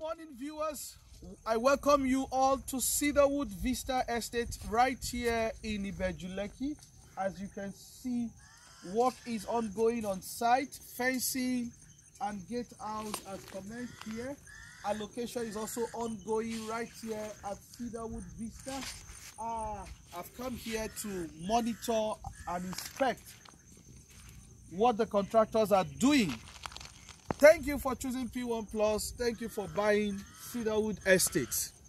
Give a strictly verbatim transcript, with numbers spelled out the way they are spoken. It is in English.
morning, viewers. I welcome you all to Cedarwood Vista Estate right here in Ibejuleki. As you can see, work is ongoing on site. Fencing and gatehouse has commenced here. Allocation is also ongoing right here at Cedarwood Vista. Uh, I've come here to monitor and inspect what the contractors are doing. Thank you for choosing P one Plus. Thank you for buying Cedarwood Estates.